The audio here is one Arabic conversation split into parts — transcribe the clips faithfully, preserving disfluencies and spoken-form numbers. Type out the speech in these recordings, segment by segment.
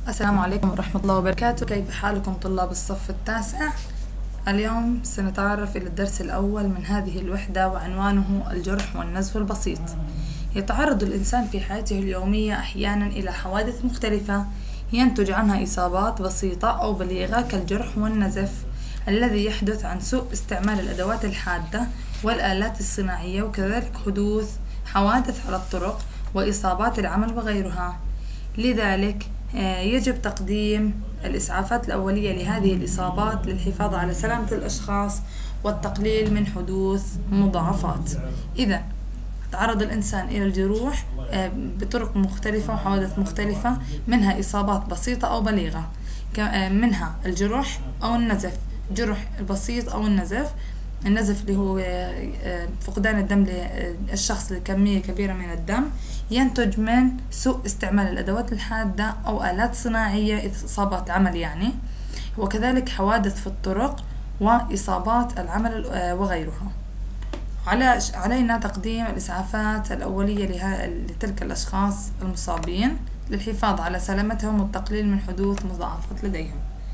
السلام عليكم ورحمة الله وبركاته. كيف حالكم طلاب الصف التاسع؟ اليوم سنتعرف إلى الدرس الأول من هذه الوحدة وعنوانه الجرح والنزف البسيط. يتعرض الإنسان في حياته اليومية أحيانا إلى حوادث مختلفة ينتج عنها إصابات بسيطة أو بليغة كالجرح والنزف الذي يحدث عن سوء استعمال الأدوات الحادة والآلات الصناعية، وكذلك حدوث حوادث على الطرق وإصابات العمل وغيرها. لذلك يجب تقديم الإسعافات الأولية لهذه الإصابات للحفاظ على سلامة الأشخاص والتقليل من حدوث مضاعفات. إذا تعرض الإنسان إلى الجروح بطرق مختلفة وحوادث مختلفة، منها إصابات بسيطة أو بليغة، منها الجروح أو النزف. جرح البسيط أو النزف، النزف اللي هو فقدان الدم للشخص لكمية كبيرة من الدم ينتج من سوء استعمال الأدوات الحادة أو آلات صناعية، إصابات عمل يعني، وكذلك حوادث في الطرق وإصابات العمل وغيرها. على علينا تقديم الإسعافات الأولية لتلك الأشخاص المصابين للحفاظ على سلامتهم والتقليل من حدوث مضاعفات لديهم.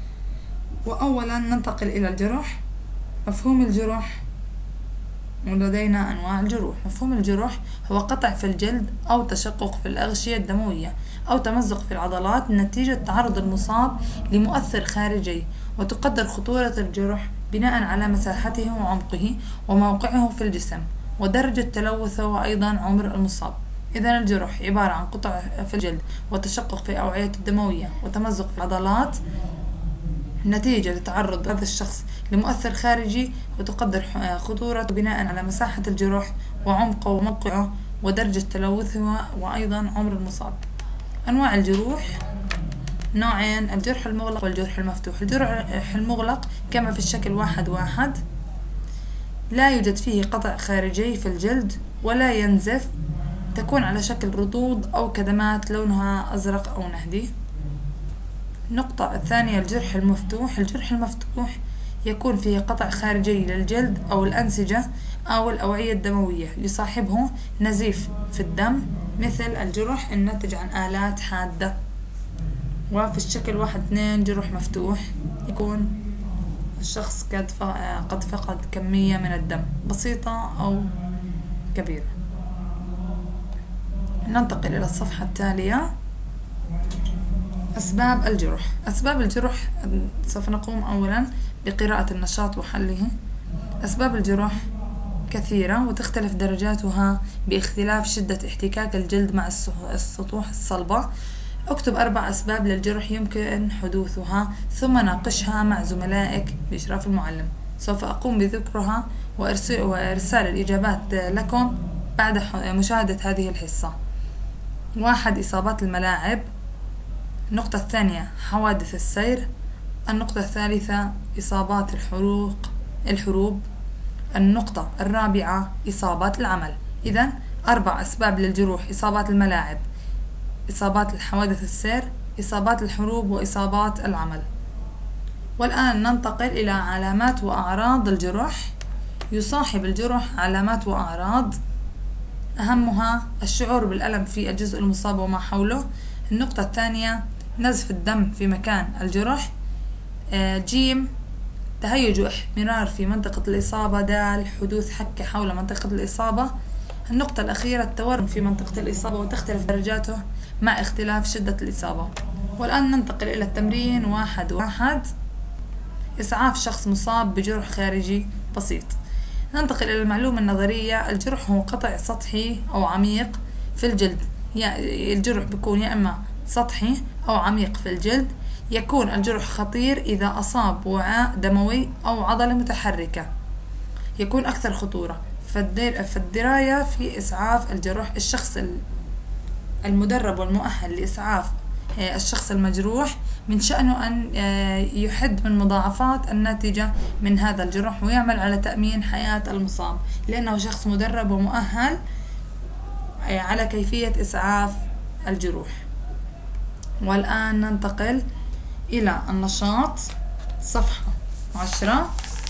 وأولا ننتقل إلى الجرح. مفهوم الجرح، ولدينا أنواع الجروح. مفهوم الجروح هو قطع في الجلد أو تشقق في الأغشية الدموية أو تمزق في العضلات نتيجة تعرض المصاب لمؤثر خارجي، وتقدر خطورة الجرح بناء على مساحته وعمقه وموقعه في الجسم ودرجة تلوثه وأيضا عمر المصاب. إذن الجرح عبارة عن قطع في الجلد وتشقق في الأوعية الدموية وتمزق في العضلات نتيجة لتعرض هذا الشخص لمؤثر خارجي، وتقدر خطورته بناء على مساحة الجروح وعمقه وموقعه ودرجة تلوثه وأيضا عمر المصاب. أنواع الجروح نوعين: الجرح المغلق والجرح المفتوح. الجرح المغلق كما في الشكل واحد واحد، لا يوجد فيه قطع خارجي في الجلد ولا ينزف، تكون على شكل رطوب أو كدمات لونها أزرق أو نهدي. النقطة الثانية الجرح المفتوح. الجرح المفتوح يكون فيه قطع خارجي للجلد أو الأنسجة أو الأوعية الدموية، يصاحبه نزيف في الدم مثل الجرح الناتج عن آلات حادة. وفي الشكل واحد اثنين جرح مفتوح يكون الشخص قد قد فقد كمية من الدم بسيطة أو كبيرة. ننتقل إلى الصفحة التالية. أسباب الجرح. أسباب الجرح سوف نقوم أولا بقراءة النشاط وحله. أسباب الجرح كثيرة وتختلف درجاتها باختلاف شدة احتكاك الجلد مع السطوح الصلبة. اكتب أربع أسباب للجرح يمكن حدوثها ثم ناقشها مع زملائك بإشراف المعلم. سوف أقوم بذكرها وإرسال الإجابات لكم بعد مشاهدة هذه الحصة. واحد: إصابات الملاعب. النقطة الثانية: حوادث السير. النقطة الثالثة: إصابات الحروق الحروب. النقطة الرابعة: إصابات العمل. إذن أربع أسباب للجروح: إصابات الملاعب، إصابات الحوادث السير، إصابات الحروب، وإصابات العمل. والآن ننتقل إلى علامات وأعراض الجرح. يصاحب الجرح علامات وأعراض، أهمها الشعور بالألم في الجزء المصاب وما حوله. النقطة الثانية: نزف الدم في مكان الجرح. جيم: تهيج واحمرار في منطقة الإصابة. دال: حدوث حكة حول منطقة الإصابة. النقطة الأخيرة: التورم في منطقة الإصابة وتختلف درجاته مع اختلاف شدة الإصابة. والآن ننتقل إلى التمرين واحد واحد. إسعاف شخص مصاب بجرح خارجي بسيط. ننتقل إلى المعلومة النظرية. الجرح هو قطع سطحي أو عميق في الجلد. يعني الجرح بيكون يا إما سطحي أو عميق في الجلد. يكون الجرح خطير إذا أصاب وعاء دموي أو عضلة متحركة، يكون أكثر خطورة. فالدراية في إسعاف الجرح، الشخص المدرب والمؤهل لإسعاف الشخص المجروح من شأنه أن يحد من مضاعفات الناتجة من هذا الجرح ويعمل على تأمين حياة المصاب، لأنه شخص مدرب ومؤهل على كيفية إسعاف الجروح. والآن ننتقل إلى النشاط صفحة عشرة.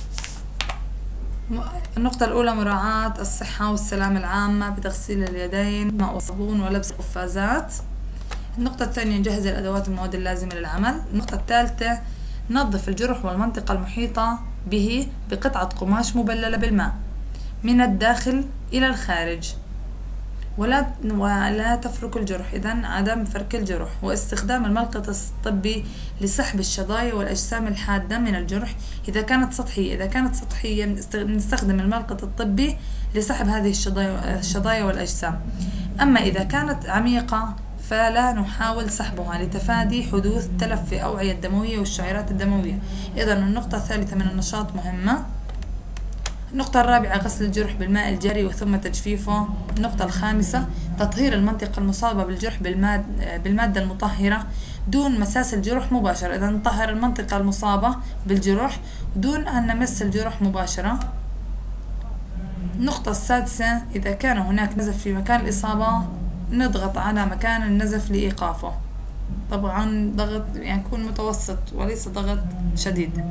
النقطة الأولى: مراعاة الصحة والسلامة العامة بتغسيل اليدين ماء وصابون ولبس قفازات. النقطة الثانية نجهز الأدوات والمواد اللازمة للعمل. النقطة الثالثة ننظف الجرح والمنطقة المحيطة به بقطعة قماش مبللة بالماء من الداخل إلى الخارج، ولا ولا تفرك الجرح، إذن عدم فرك الجرح، واستخدام الملقط الطبي لسحب الشظايا والأجسام الحادة من الجرح إذا كانت سطحية. إذا كانت سطحية نستخدم الملقط الطبي لسحب هذه الشظايا والأجسام. أما إذا كانت عميقة فلا نحاول سحبها لتفادي حدوث تلف في الأوعية الدموية والشعيرات الدموية. إذن النقطة الثالثة من النشاط مهمة. النقطة الرابعة غسل الجرح بالماء الجاري وثم تجفيفه. النقطة الخامسة تطهير المنطقة المصابة بالجرح بالمادة المطهرة دون مساس الجرح مباشرة. إذا نطهر المنطقة المصابة بالجرح دون أن نمس الجرح مباشرة. النقطة السادسة إذا كان هناك نزف في مكان الإصابة نضغط على مكان النزف لإيقافه، طبعا ضغط يعني يكون متوسط وليس ضغط شديد.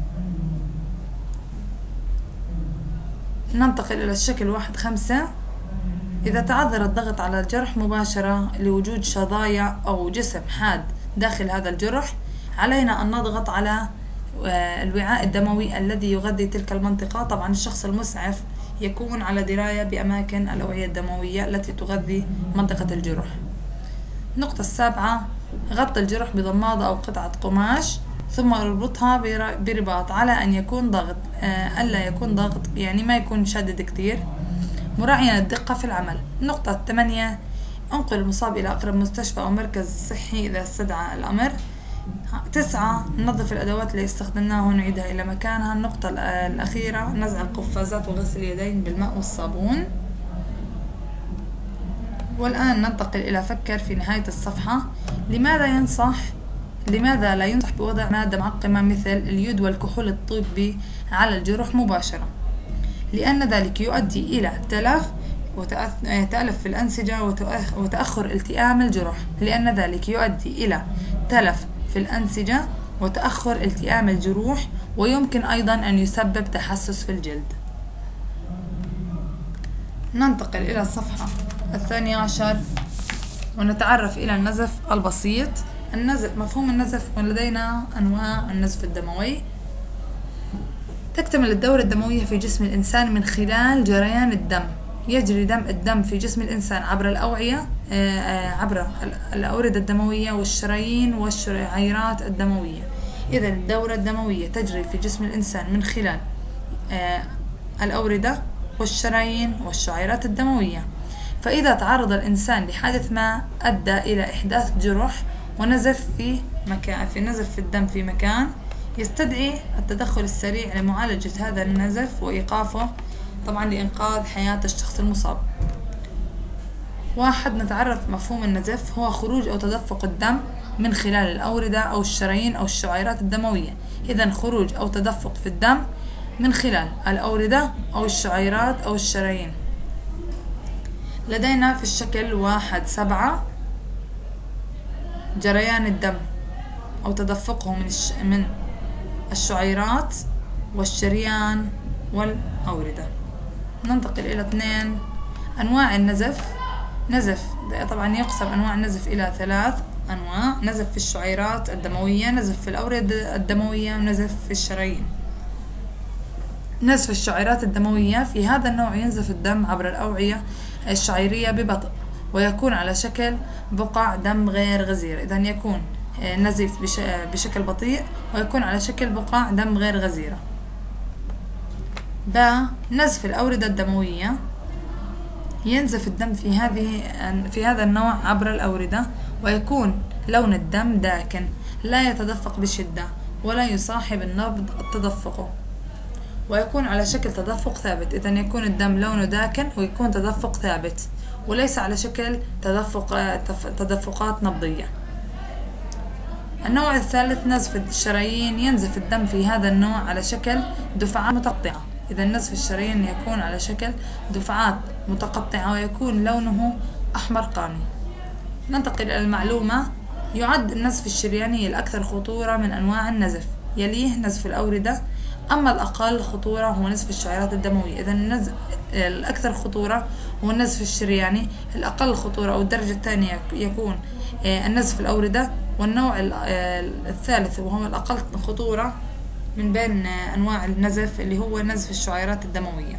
ننتقل إلى الشكل واحد خمسة. إذا تعذر الضغط على الجرح مباشرة لوجود شظايا أو جسم حاد داخل هذا الجرح، علينا أن نضغط على الوعاء الدموي الذي يغذي تلك المنطقة. طبعا الشخص المسعف يكون على دراية بأماكن الأوعية الدموية التي تغذي منطقة الجرح. النقطة السابعة غطي الجرح بضمادة أو قطعة قماش ثم اربطها برباط على أن يكون ضغط آه ألا يكون ضغط يعني ما يكون شادد كتير، مراعيا الدقة في العمل. النقطة الثمانية انقل المصاب إلى أقرب مستشفى أو مركز صحي إذا استدعى الأمر. تسعة ننظف الأدوات اللي استخدمناها ونعيدها إلى مكانها. النقطة الأخيرة نزع القفازات وغسل اليدين بالماء والصابون. والآن ننتقل إلى فكر في نهاية الصفحة. لماذا ينصح لماذا لا ينصح بوضع مادة معقمة مثل اليود والكحول الطبي على الجرح مباشرة؟ لأن ذلك يؤدي إلى تلف وتألف في الأنسجة وتأخر التئام الجرح. لأن ذلك يؤدي إلى تلف في الأنسجة وتأخر التئام الجروح، ويمكن أيضا أن يسبب تحسس في الجلد. ننتقل إلى الصفحة الثانية عشر ونتعرف إلى النزف البسيط. النزف مفهوم النزف، ولدينا أنواع النزف الدموي. تكتمل الدورة الدموية في جسم الإنسان من خلال جريان الدم. يجري دم الدم في جسم الإنسان عبر الأوعية عبر الأوردة الدموية والشرايين والشعيرات الدموية. إذا الدورة الدموية تجري في جسم الإنسان من خلال الأوردة والشرايين والشعيرات الدموية. فإذا تعرض الإنسان لحادث ما أدى إلى إحداث جرح ونزف في مكان في نزف في الدم في مكان، يستدعي التدخل السريع لمعالجة هذا النزف وإيقافه، طبعا لإنقاذ حياة الشخص المصاب. واحد نتعرف مفهوم النزف هو خروج أو تدفق الدم من خلال الأوردة أو الشرايين أو الشعيرات الدموية. إذن خروج أو تدفق في الدم من خلال الأوردة أو الشعيرات أو الشرايين. لدينا في الشكل واحد سبعة جريان الدم أو تدفقه من الش... من الشعيرات والشريان والأوردة. ننتقل إلى اثنين أنواع النزف. نزف طبعا يقسم أنواع النزف إلى ثلاث أنواع: نزف في الشعيرات الدموية، نزف في الأوردة الدموية، ونزف في الشرايين. نزف الشعيرات الدموية، في هذا النوع ينزف الدم عبر الأوعية الشعيرية ببطء ويكون على شكل بقع دم غير غزيرة. إذن يكون نزف بشكل بطيء ويكون على شكل بقع دم غير غزيرة. ب نزف الأوردة الدموية، ينزف الدم في هذه في هذا النوع عبر الأوردة ويكون لون الدم داكن لا يتدفق بشدة ولا يصاحب النبض التدفق ويكون على شكل تدفق ثابت. إذن يكون الدم لونه داكن ويكون تدفق ثابت وليس على شكل تدفق تدفقات نبضية. النوع الثالث نزف الشرايين، ينزف الدم في هذا النوع على شكل دفعات متقطعة. إذا نزف الشرايين يكون على شكل دفعات متقطعة ويكون لونه أحمر قامي. ننتقل إلى المعلومة. يعد النزف الشرياني الأكثر خطورة من أنواع النزف. يليه نزف الأوردة أما الأقل خطورة هو نزف الشعيرات الدموية. إذا النزف الأكثر خطورة هو النزف الشرياني، الأقل خطورة أو الدرجة الثانية يكون النزف الأوردة، والنوع الثالث وهو الأقل خطورة من بين أنواع النزف اللي هو نزف الشعيرات الدموية.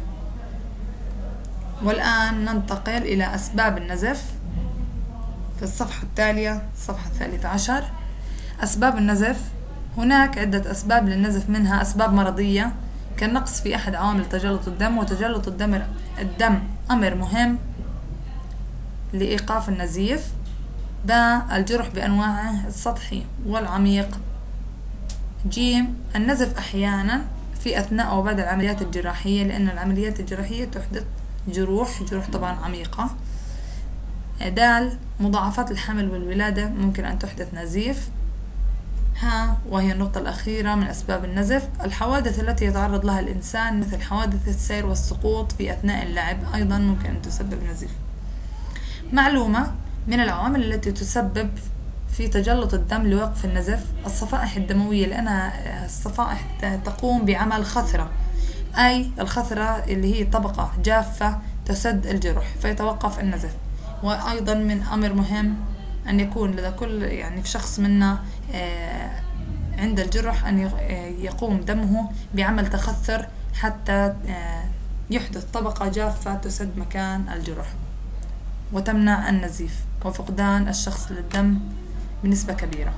والآن ننتقل إلى أسباب النزف في الصفحة التالية، الصفحة الثالثة عشر. أسباب النزف: هناك عدة أسباب للنزف، منها أسباب مرضية كالنقص في أحد عوامل تجلط الدم، وتجلط الدم الدم أمر مهم لإيقاف النزيف. ب. الجرح بأنواعه السطحي والعميق. ج. النزف أحيانا في أثناء أو بعد العمليات الجراحية، لأن العمليات الجراحية تحدث جروح جروح طبعا عميقة. د. مضاعفات الحمل والولادة ممكن أن تحدث نزيف. ها وهي النقطة الأخيرة من أسباب النزف: الحوادث التي يتعرض لها الإنسان مثل حوادث السير والسقوط في أثناء اللعب أيضا ممكن أن تسبب نزيف. معلومة من العوامل التي تسبب في تجلط الدم لوقف النزف: الصفائح الدموية، لأن الصفائح تقوم بعمل خثرة، أي الخثرة اللي هي طبقة جافة تسد الجرح فيتوقف النزف. وأيضا من أمر مهم أن يكون لدى كل يعني في شخص منا عند الجرح أن يقوم دمه بعمل تخثر حتى يحدث طبقة جافة تسد مكان الجرح وتمنع النزيف وفقدان الشخص للدم بنسبة كبيرة.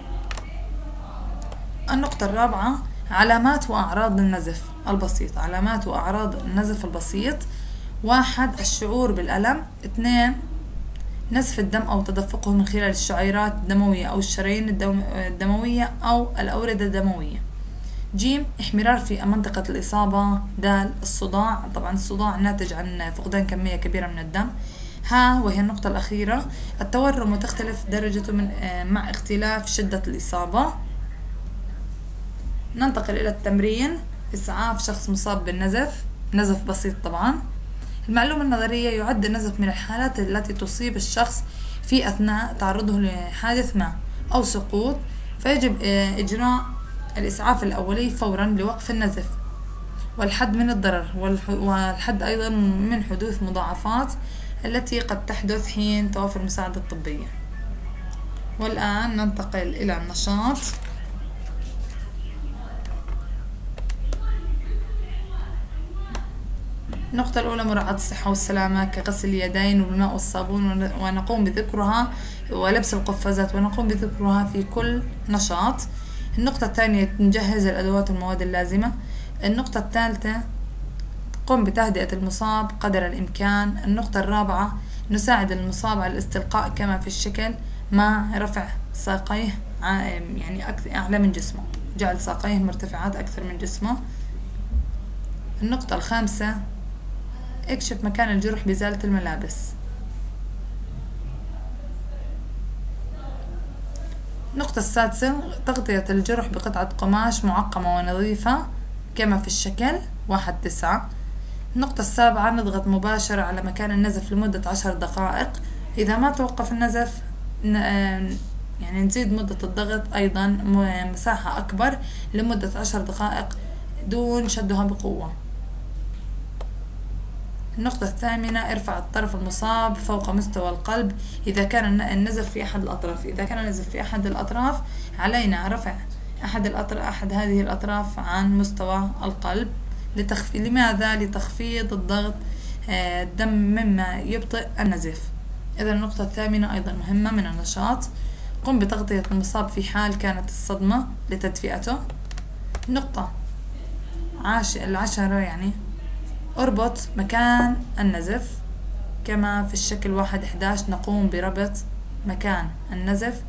النقطة الرابعة: علامات وأعراض النزف البسيط. علامات وأعراض النزف البسيط: واحد الشعور بالألم. اثنين نزف الدم أو تدفقه من خلال الشعيرات الدموية أو الشرايين الدموية أو الأوردة الدموية. ج. احمرار في منطقة الإصابة. د. الصداع، طبعا الصداع ناتج عن فقدان كمية كبيرة من الدم. ها وهي النقطة الأخيرة: التورم وتختلف درجته من مع اختلاف شدة الإصابة. ننتقل إلى التمرين: إسعاف شخص مصاب بالنزف، نزف بسيط طبعا. المعلومة النظرية: يعد النزف من الحالات التي تصيب الشخص في أثناء تعرضه لحادث ما أو سقوط، فيجب إجراء الإسعاف الأولي فورا لوقف النزف والحد من الضرر، والحد أيضا من حدوث مضاعفات التي قد تحدث حين توفر المساعدة الطبية. والآن ننتقل إلى النشاط. النقطة الأولى: مراعاة الصحة والسلامة كغسل اليدين والماء والصابون، ونقوم بذكرها ولبس القفازات ونقوم بذكرها في كل نشاط. النقطة الثانية: نجهز الأدوات والمواد اللازمة. النقطة الثالثة: قم بتهدئة المصاب قدر الإمكان. النقطة الرابعة: نساعد المصاب على الاستلقاء كما في الشكل مع رفع ساقيه يعني أعلى من جسمه، جعل ساقيه مرتفعات أكثر من جسمه. النقطة الخامسة: اكشف مكان الجرح بإزالة الملابس. النقطة السادسة: تغطية الجرح بقطعة قماش معقمة ونظيفة كما في الشكل واحد تسعة. النقطة السابعة: نضغط مباشرة على مكان النزف لمدة عشر دقائق. إذا ما توقف النزف يعني نزيد مدة الضغط أيضا مساحة أكبر لمدة عشر دقائق دون شدها بقوة. النقطة الثامنة: ارفع الطرف المصاب فوق مستوى القلب إذا كان النزف في أحد الأطراف. إذا كان النزف في أحد الأطراف علينا رفع أحد الأطراف أحد هذه الأطراف عن مستوى القلب. لتخفيض لماذا؟ لتخفيض الضغط الدم مما يبطئ النزف. إذا النقطة الثامنة أيضا مهمة من النشاط. قم بتغطية المصاب في حال كانت الصدمة لتدفئته. النقطة عاش العشرة يعني: اربط مكان النزف كما في الشكل واحد إحداش. نقوم بربط مكان النزف،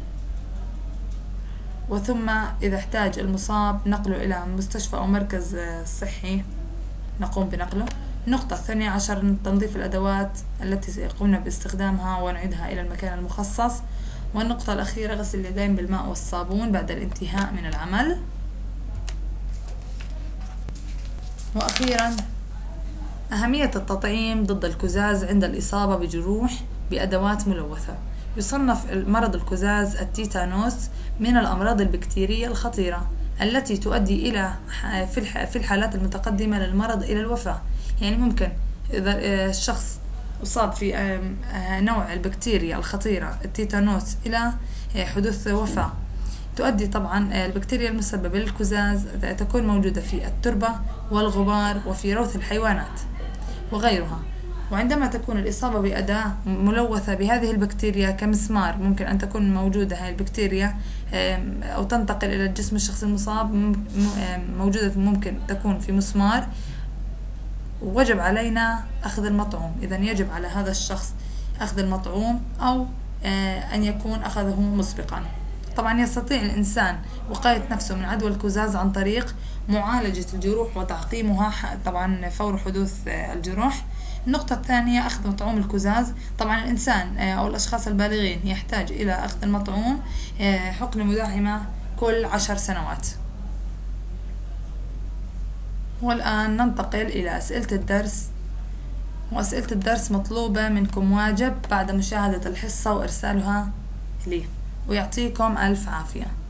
وثم إذا احتاج المصاب نقله إلى مستشفى أو مركز صحي نقوم بنقله. النقطة الثانية عشر: تنظيف الأدوات التي قمنا باستخدامها ونعيدها إلى المكان المخصص. والنقطة الأخيرة: غسل اليدين بالماء والصابون بعد الانتهاء من العمل. وأخيرا أهمية التطعيم ضد الكزاز عند الإصابة بجروح بأدوات ملوثة. يصنف مرض الكزاز التيتانوس من الأمراض البكتيرية الخطيرة التي تؤدي إلى في الحالات المتقدمة للمرض إلى الوفاة. يعني ممكن إذا الشخص أصاب في نوع البكتيريا الخطيرة التيتانوس إلى حدوث وفاة. تؤدي طبعا البكتيريا المسببة للكزاز تكون موجودة في التربة والغبار وفي روث الحيوانات وغيرها. وعندما تكون الإصابة بأداة ملوثة بهذه البكتيريا كمسمار، ممكن أن تكون موجودة هذه البكتيريا أو تنتقل إلى جسم الشخص المصاب، موجودة ممكن تكون في مسمار، وجب علينا أخذ المطعوم. إذن يجب على هذا الشخص أخذ المطعوم أو أن يكون أخذه مسبقا. طبعا يستطيع الإنسان وقاية نفسه من عدوى الكزاز عن طريق معالجة الجروح وتعقيمها طبعا فور حدوث الجروح. النقطة الثانية أخذ مطعوم الكزاز. طبعا الإنسان أو الأشخاص البالغين يحتاج إلى أخذ المطعوم حقنة مدعمة كل عشر سنوات. والآن ننتقل إلى أسئلة الدرس. وأسئلة الدرس مطلوبة منكم واجب بعد مشاهدة الحصة وإرسالها لي، ويعطيكم ألف عافية.